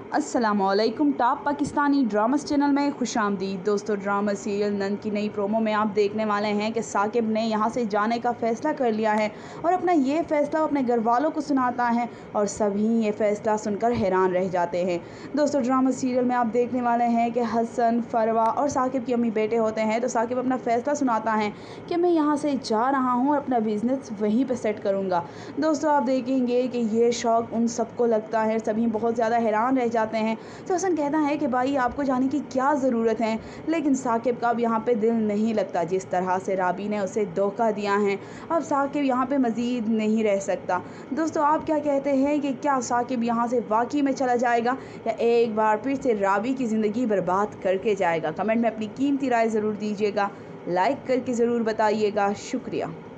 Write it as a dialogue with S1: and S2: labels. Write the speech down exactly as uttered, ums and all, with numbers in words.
S1: अस्सलामुअलैकुम। Top Pakistani dramas channel में खुशामदीद। दोस्तों, ड्रामा सीरियल नंद की नई प्रोमो में आप देखने वाले हैं कि साकिब ने यहां से जाने का फ़ैसला कर लिया है और अपना ये फ़ैसला अपने घर वालों को सुनाता है और सभी ये फ़ैसला सुनकर हैरान रह जाते हैं। दोस्तों, ड्रामा सीरियल में आप देखने वाले हैं कि हसन, फरवा और साकिब की अम्मी बेटे होते हैं। तो साकिब अपना फ़ैसला सुनाता है कि मैं यहाँ से जा रहा हूँ और अपना बिज़नेस वहीं पर सेट करूँगा। दोस्तों, आप देखेंगे कि ये शौक़ उन सबको लगता है, सभी बहुत ज़्यादा हैरान रह जाते हैं। तो हसन कहता है कि भाई आपको जाने की क्या ज़रूरत है, लेकिन साकिब का अब यहाँ पे दिल नहीं लगता। जिस तरह से राबी ने उसे धोखा दिया है, अब साकिब यहाँ पे मज़ीद नहीं रह सकता। दोस्तों, आप क्या कहते हैं कि क्या साकिब यहाँ से वाकई में चला जाएगा या एक बार फिर से राबी की ज़िंदगी बर्बाद करके जाएगा? कमेंट में अपनी कीमती राय ज़रूर दीजिएगा, लाइक करके ज़रूर बताइएगा। शुक्रिया।